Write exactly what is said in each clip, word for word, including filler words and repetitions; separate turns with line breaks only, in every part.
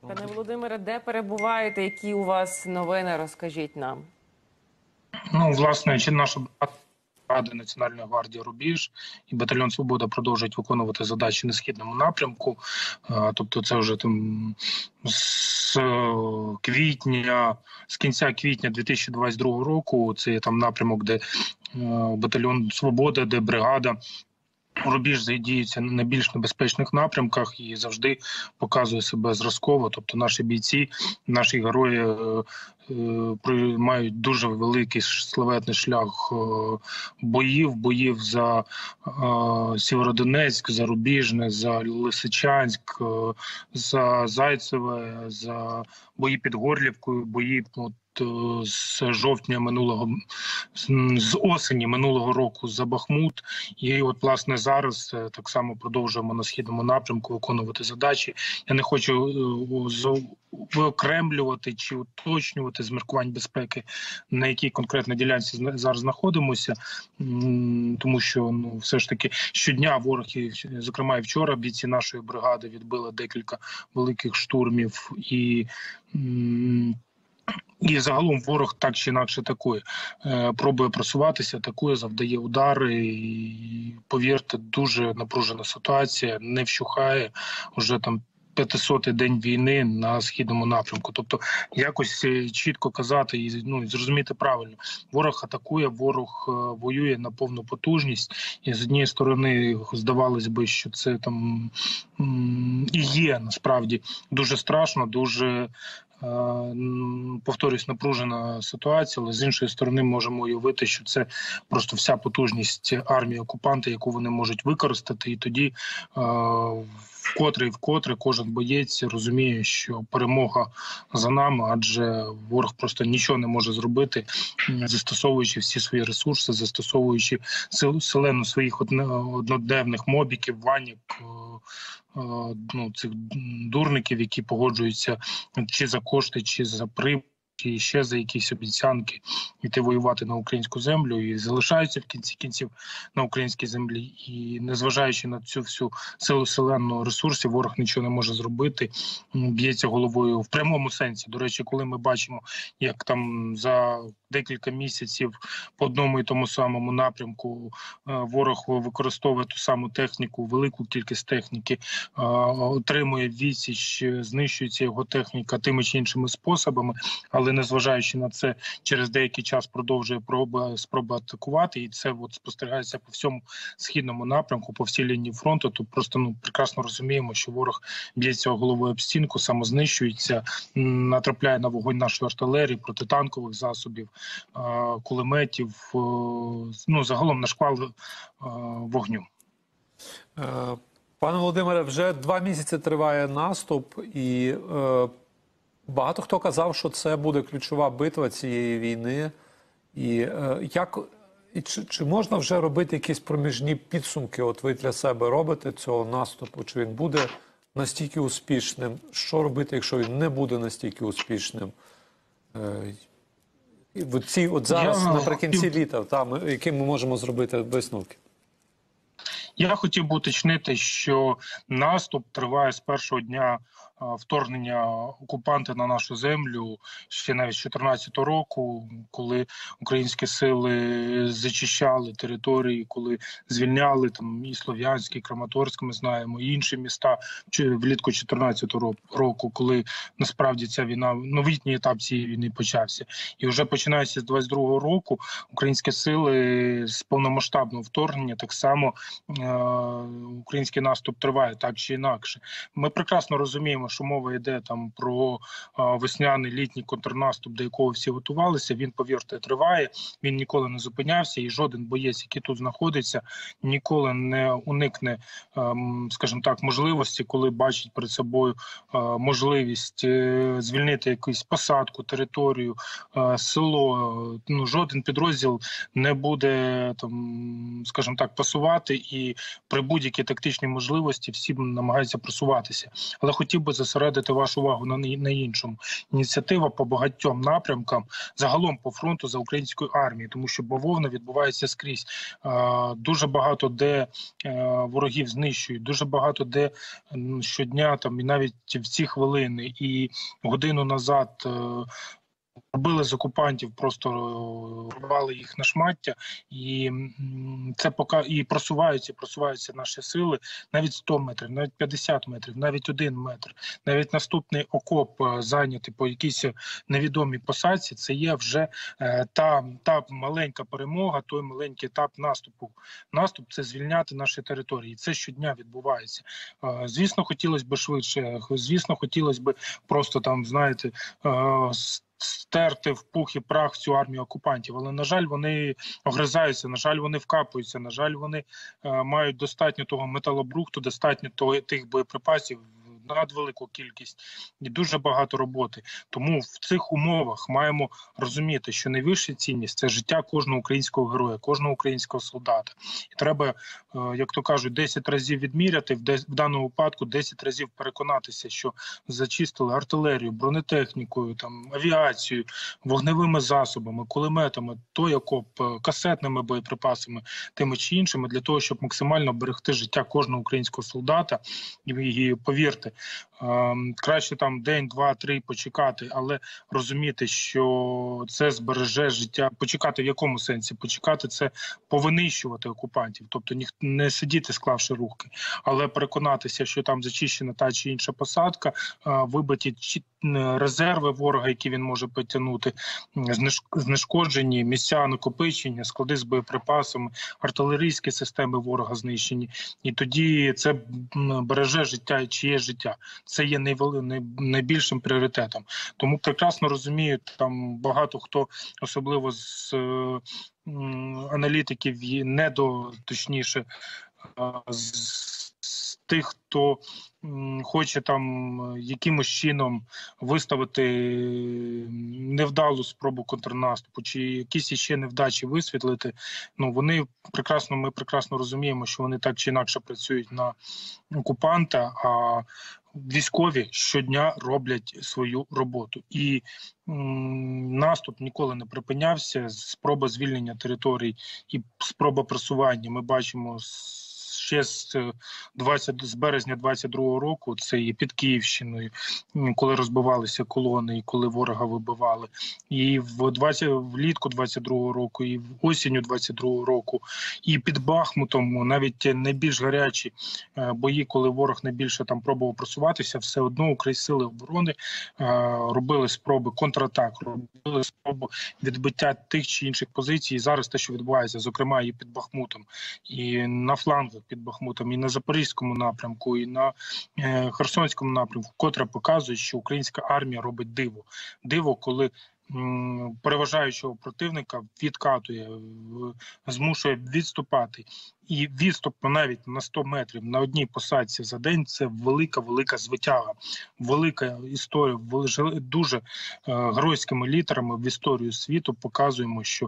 Пане Володимире, де перебуваєте? Які у вас новини? Розкажіть нам.
Ну, власне, чи наша бригада Національної гвардії «Рубіж» і батальйон «Свобода» продовжують виконувати задачі на східному напрямку. Тобто це вже там з квітня, з кінця квітня дві тисячі двадцять другого року, це є там напрямок, де батальйон «Свобода», де бригада «Рубіж» задіюється на найбільш небезпечних напрямках і завжди показує себе зразково. Тобто наші бійці, наші герої е, е, мають дуже великий славетний шлях е, боїв, боїв за е, Сєвєродонецьк, за Рубіжне, за Лисичанськ, е, за Зайцеве, за бої під Горлівкою, бої от, з жовтня минулого, з осені минулого року за Бахмут. І от, власне, зараз так само продовжуємо на східному напрямку виконувати задачі. Я не хочу виокремлювати чи уточнювати з міркувань безпеки, на якій конкретно ділянці зараз знаходимося, тому що ну, все ж таки щодня ворог, і, зокрема і вчора, бійці нашої бригади відбили декілька великих штурмів і І загалом ворог так чи інакше атакує. Пробує просуватися, атакує, завдає удари. І, повірте, дуже напружена ситуація, не вщухає. Уже там п'ятисотий день війни на східному напрямку. Тобто якось чітко казати і ну, зрозуміти правильно. Ворог атакує, ворог воює на повну потужність. І з однієї сторони здавалось би, що це там і є насправді дуже страшно, дуже повторюсь, напружена ситуація, але з іншої сторони можемо уявити, що це просто вся потужність армії окупанта, яку вони можуть використати, і тоді вкотре і вкотре кожен боєць розуміє, що перемога за нами, адже ворог просто нічого не може зробити, застосовуючи всі свої ресурси, застосовуючи селену своїх однодневних мобіків, ванік, ну, цих дурників, які погоджуються чи за кошти, чи за прибуток, чи ще за якісь обіцянки йти воювати на українську землю і залишаються в кінці кінців на українській землі. І незважаючи на цю всю силу селенного ресурсів, ворог нічого не може зробити, б'ється головою в прямому сенсі. До речі, коли ми бачимо, як там за декілька місяців по одному і тому самому напрямку ворог використовує ту саму техніку, велику кількість техніки, отримує відсіч, знищується його техніка тими чи іншими способами, але незважаючи на це, через деякий час продовжує проби, спроби атакувати, і це от спостерігається по всьому східному напрямку, по всій лінії фронту. То просто ну прекрасно розуміємо, що ворог б'ється головою об стінку, самознищується, натрапляє на вогонь нашої артилерії, протитанкових засобів, кулеметів, ну загалом на шквал вогню.
Пане Володимире, вже два місяці триває наступ, і е, багато хто казав, що це буде ключова битва цієї війни. І е, як і чи, чи можна вже робити якісь проміжні підсумки? От ви для себе робите цього наступу? Чи він буде настільки успішним? Що робити, якщо він не буде настільки успішним? Е, от ці, от зараз, Я... наприкінці літа, там, які ми можемо зробити висновки?
Я хотів би уточнити, що наступ триває з першого дня вторгнення окупанта на нашу землю, ще навіть з чотирнадцятого року, коли українські сили зачищали території, коли звільняли там і Слов'янськ, і Краматорськ, ми знаємо, і інші міста влітку чотирнадцятого року, коли насправді ця війна, новітній етап цієї війни почався. І вже починаючи з двадцять другого року українські сили з повномасштабного вторгнення, так само е український наступ триває так чи інакше. Ми прекрасно розуміємо, що мова йде там про а, весняний літній контрнаступ, до якого всі готувалися. Він, повірте, триває, він ніколи не зупинявся, і жоден боєць, який тут знаходиться, ніколи не уникне, а, скажімо так, можливості, коли бачить перед собою а, можливість а, звільнити якусь посадку, територію, а, село. Ну, жоден підрозділ не буде, там, скажімо так, пасувати, і при будь-якій тактичній можливості всі намагаються просуватися. Але хотів би зосередити вашу увагу на, на іншому. Ініціатива по багатьом напрямкам, загалом по фронту за українською армією, тому що бавовна відбувається скрізь. Дуже багато де ворогів знищують, дуже багато де щодня, там, і навіть в ці хвилини, і годину назад робили з окупантів, просто рвали їх на шмаття, і це пока і просуваються, просуваються наші сили навіть сто метрів, навіть п'ятдесят метрів, навіть один метр. Навіть наступний окоп зайнятий по якійсь невідомій посадці, це є вже е, та, та маленька перемога, той маленький етап наступу. Наступ – це звільняти наші території. Це щодня відбувається. Е, звісно, хотілося б швидше, звісно, хотілося б просто там, знаєте, е, стерти в пух і прах цю армію окупантів. Але, на жаль, вони огризаються, на жаль, вони вкапуються, на жаль, вони е, мають достатньо того металобрухту, достатньо того, тих боєприпасів, надвелику кількість і дуже багато роботи. Тому в цих умовах маємо розуміти, що найвища цінність – це життя кожного українського героя, кожного українського солдата. І треба, як то кажуть, десять разів відміряти, в даному випадку десять разів переконатися, що зачистили артилерію, бронетехнікою, там, авіацією, вогневими засобами, кулеметами, той окоп, касетними боєприпасами, тими чи іншими, для того, щоб максимально берегти життя кожного українського солдата. І, і повірте, краще там день, два, три почекати, але розуміти, що це збереже життя. Почекати в якому сенсі? Почекати – це повинищувати окупантів, тобто не сидіти, склавши руки, але переконатися, що там зачищена та чи інша посадка, вибиті резерви ворога, які він може потягнути, знешкоджені місця накопичення, склади з боєприпасами, артилерійські системи ворога знищені. І тоді це береже життя, чиє життя. Це є найбільшим пріоритетом. Тому прекрасно розумію, там багато хто, особливо з аналітиків, не до, точніше, з тих, хто хоче там якимось чином виставити невдалу спробу контрнаступу чи якісь іще невдачі висвітлити, ну вони прекрасно, ми прекрасно розуміємо, що вони так чи інакше працюють на окупанта, а військові щодня роблять свою роботу. І м, наступ ніколи не припинявся, спроба звільнення територій і спроба просування ми бачимо ще з двадцять з березня двадцять другого року, це і під Київщиною, коли розбивалися колони, і коли ворога вибивали, і в двадцять влітку двадцять другого року, і в осінню двадцять другого року, і під Бахмутом, навіть найбільш гарячі бої, коли ворог найбільше там пробував просуватися, все одно українські сили оборони робили спроби контратак, робили спроби відбиття тих чи інших позицій. І зараз те, що відбувається, зокрема і під Бахмутом, і на флангах під Бахмутом, і на Запорізькому напрямку, і на е, Херсонському напрямку, котре показує, що українська армія робить диво. Диво, коли м, переважаючого противника відкатує, в, змушує відступати. І відступ навіть на сто метрів на одній посадці за день – це велика-велика звитяга, велика історія, дуже е, геройськими літерами в історію світу показуємо, що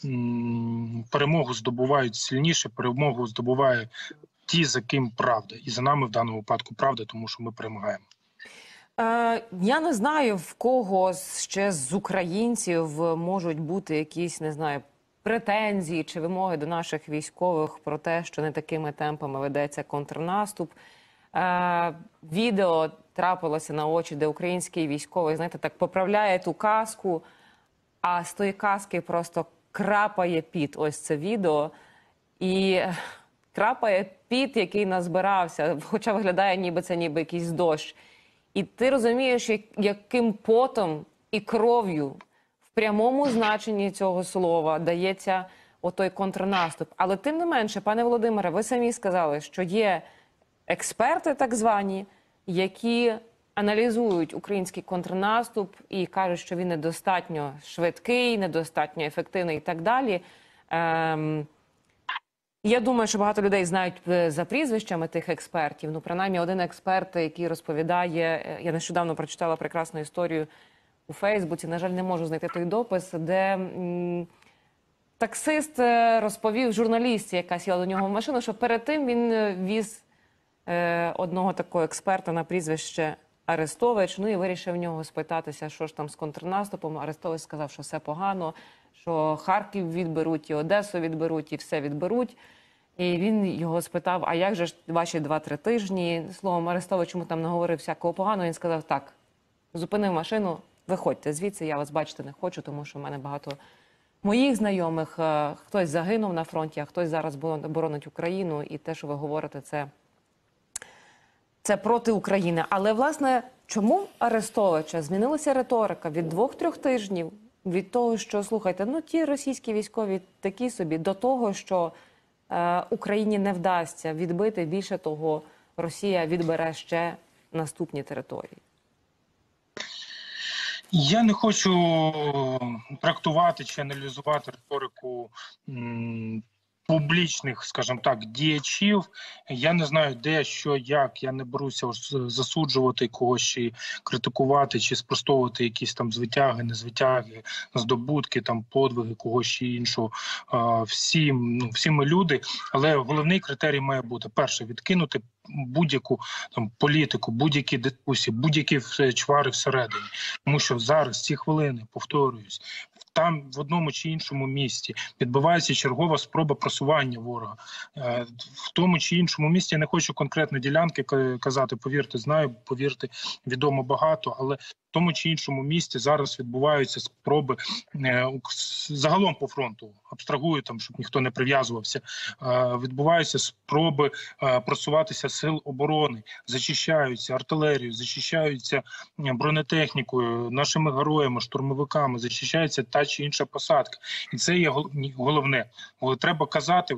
м, перемогу здобувають сильніше, перемогу здобуває ті, за ким правда. І за нами в даному випадку правда, тому що ми перемагаємо.
Е, я не знаю, в кого ще з українців можуть бути якісь, не знаю, претензії чи вимоги до наших військових про те, що не такими темпами ведеться контрнаступ. Е, відео трапилося на очі, де український військовий, знаєте, так поправляє ту каску, а з тої каски просто крапає піт. Ось це відео. І крапає піт, який назбирався, хоча виглядає, ніби це ніби якийсь дощ. І ти розумієш, яким потом і кров'ю в прямому значенні цього слова дається отой контрнаступ. Але тим не менше, пане Володимире, ви самі сказали, що є експерти так звані, які аналізують український контрнаступ і кажуть, що він недостатньо швидкий, недостатньо ефективний і так далі. Ем... Я думаю, що багато людей знають за прізвищами тих експертів. Ну, принаймні, один експерт, який розповідає, я нещодавно прочитала прекрасну історію у Фейсбуці, на жаль, не можу знайти той допис, де м, таксист розповів журналістці, яка сіла до нього в машину, що перед тим він віз е, одного такого експерта на прізвище Арестович. Ну і вирішив в нього спитатися, що ж там з контрнаступом. Арестович сказав, що все погано, що Харків відберуть, і Одесу відберуть, і все відберуть. І він його спитав, а як же ж ваші два-три тижні? Словом, Арестович йому там наговорив всякого поганого. Він сказав, так, зупинив машину, виходьте звідси, я вас бачити не хочу, тому що в мене багато моїх знайомих. Хтось загинув на фронті, а хтось зараз боронить Україну. І те, що ви говорите, це, це проти України. Але, власне, чому Арестовича змінилася риторика від двох-трьох тижнів? Від того, що, слухайте, ну ті російські військові такі собі, до того, що е, Україні не вдасться відбити, більше того, Росія відбере ще наступні території.
Я не хочу трактувати чи аналізувати риторику м, публічних, скажімо так, діячів. Я не знаю, де, що, як. Я не беруся засуджувати когось, чи критикувати, чи спростовувати якісь там звитяги, незвитяги, здобутки, там подвиги когось чи іншого. Всі, ну, всі ми люди, але головний критерій має бути: перше, відкинути будь-яку там політику, будь-які дискусії, будь-які чвари всередині. Тому що зараз, ці хвилини, повторююсь, там в одному чи іншому місті відбувається чергова спроба просування ворога. В тому чи іншому місті, я не хочу конкретно ділянки казати, повірте, знаю, повірте, відомо багато, але в тому чи іншому місті зараз відбуваються спроби загалом по фронту, абстрагую там, щоб ніхто не прив'язувався, відбуваються спроби просуватися сил оборони, зачищаються артилерією, зачищаються бронетехнікою, нашими героями, штурмовиками, зачищається та чи інша посадка. І це є головне. Треба казати,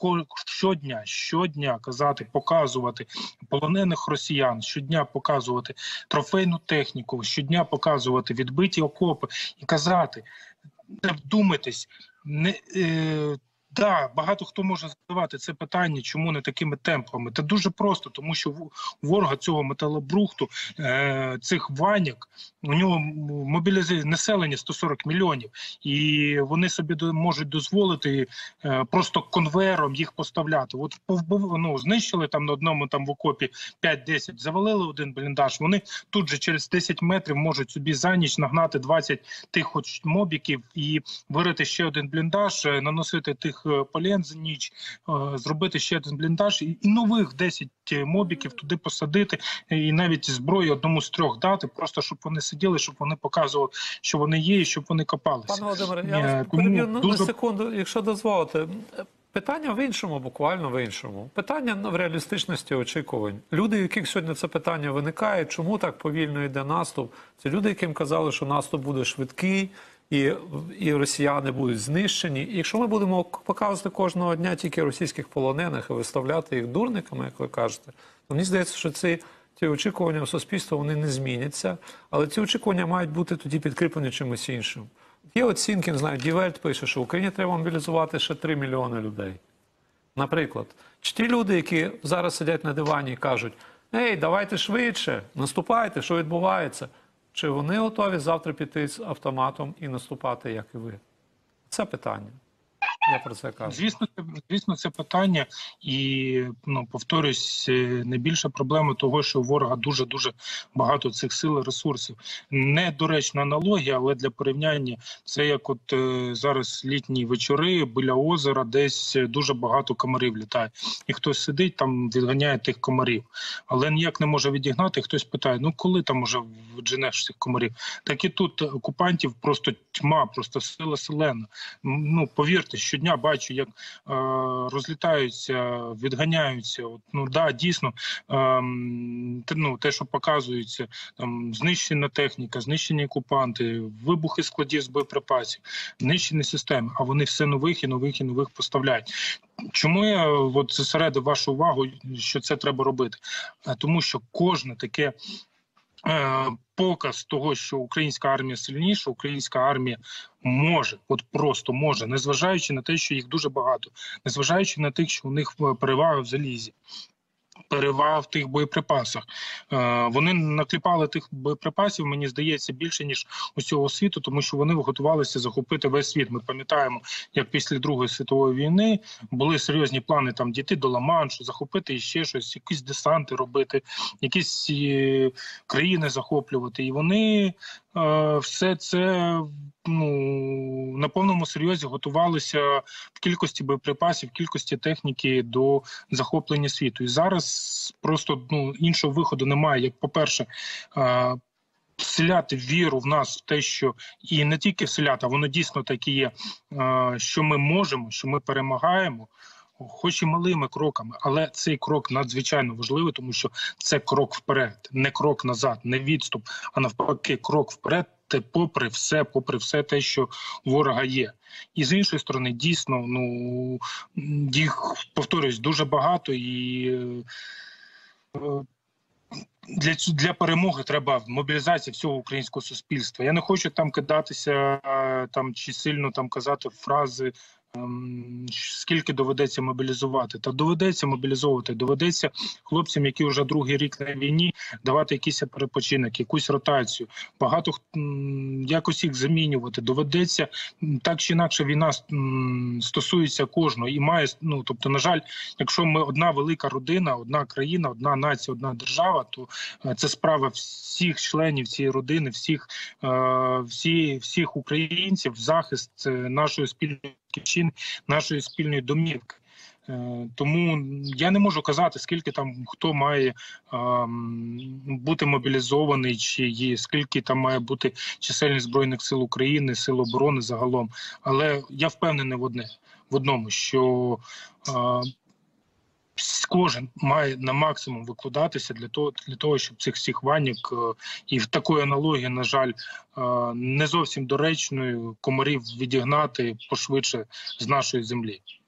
щодня, щодня казати, показувати полонених росіян, щодня показувати трофейну техніку, щодня показувати відбиті окопи і казати, не вдумайтесь, не... Е, Так, багато хто може задавати це питання, чому не такими темпами. Це дуже просто, тому що у ворога цього металобрухту, е, цих ваняк, у нього мобілізація населення сто сорок мільйонів. І вони собі до, можуть дозволити е, просто конвейером їх поставляти. От ну, знищили там на одному там в окопі п'ять-десять, завалили один бліндаж, вони тут же через десять метрів можуть собі за ніч нагнати двадцять тих хоч мобіків і вирити ще один бліндаж, наносити тих полен за ніч, зробити ще один бліндаж і нових десять мобіків туди посадити, і навіть зброю одному з трьох дати, просто щоб вони сиділи, щоб вони показували, що вони є, і щоб вони копалися.
Пане Володимире, я вас переб'ю на дуже... секунду, якщо дозволите. Питання в іншому, буквально в іншому. Питання в реалістичності очікувань. Люди, у яких сьогодні це питання виникає, чому так повільно йде наступ, це люди, яким казали, що наступ буде швидкий, і, і росіяни будуть знищені. І якщо ми будемо показувати кожного дня тільки російських полонених і виставляти їх дурниками, як ви кажете, то мені здається, що ці, ті очікування у суспільства, вони не зміняться, але ці очікування мають бути тоді підкріплені чимось іншим. Є оцінки, не знаю, Дівельт пише, що в Україні треба мобілізувати ще три мільйони людей. Наприклад, чи ті люди, які зараз сидять на дивані і кажуть, ей, давайте швидше, наступайте, що відбувається? Чи вони готові завтра піти з автоматом і наступати, як і ви? Це питання. Я про це кажу. Звісно,
це, звісно, це питання. І, ну, повторюсь, найбільша проблема того, що у ворога дуже-дуже багато цих сил і ресурсів. Недоречна аналогія, але для порівняння, це як от е, зараз літні вечори біля озера, десь дуже багато комарів літає. І хтось сидить там, відганяє тих комарів. Але ніяк не може відігнати. Хтось питає, ну коли там уже вдженеш цих комарів? Так і тут окупантів просто тьма, просто сила селена. Ну, повірте, щодня бачу, як е, розлітаються, відганяються. От, ну да, дійсно, е, ну, те, що показується, там знищена техніка, знищені окупанти, вибухи складів з боєприпасів, знищені системи, а вони все нових і нових і нових поставляють. Чому я от зосередив вашу увагу, що це треба робити? Тому що кожне таке показ того, що українська армія сильніша, українська армія може, от просто може, незважаючи на те, що їх дуже багато, незважаючи на те, що у них перевага в залізі. перевага в тих боєприпасах. Е, вони накліпали тих боєприпасів, мені здається, більше, ніж усього світу, тому що вони готувалися захопити весь світ. Ми пам'ятаємо, як після Другої світової війни були серйозні плани там дійти до Ла-Маншу, захопити ще щось, якісь десанти робити, якісь е, країни захоплювати. І вони е, все це ну, на повному серйозі готувалися в кількості боєприпасів, в кількості техніки до захоплення світу. І зараз просто ну, іншого виходу немає. Як, по-перше, е, вселяти віру в нас в те, що і не тільки вселяти, а воно дійсно так і є, е, що ми можемо, що ми перемагаємо, хоч і малими кроками, але цей крок надзвичайно важливий, тому що це крок вперед, не крок назад, не відступ, а навпаки крок вперед, те попри все, попри все те, що у ворога є. І з іншої сторони, дійсно, ну, їх, повторюсь, дуже багато, і е, Для, для перемоги треба мобілізація всього українського суспільства. Я не хочу там кидатися там чи сильно там казати фрази, ем, скільки доведеться мобілізувати. Та доведеться мобілізовувати, доведеться хлопцям, які вже другий рік на війні, давати якийсь перепочинок, якусь ротацію. Багато м, якось їх замінювати. Доведеться, так чи інакше війна м, стосується кожного. І має, ну, тобто, на жаль, якщо ми одна велика родина, одна країна, одна нація, одна держава, то це справа всіх членів цієї родини, всіх, всі, всіх українців, захист нашої спільної батьківщини, нашої спільної домівки. Тому я не можу казати, скільки там хто має бути мобілізований, чи є, скільки там має бути чисельність Збройних сил України, сил оборони загалом. Але я впевнений в одне, в одному, що кожен має на максимум викладатися для того, для того, щоб цих всіх ваньок і в такої аналогії, на жаль, не зовсім доречною комарів відігнати пошвидше з нашої землі.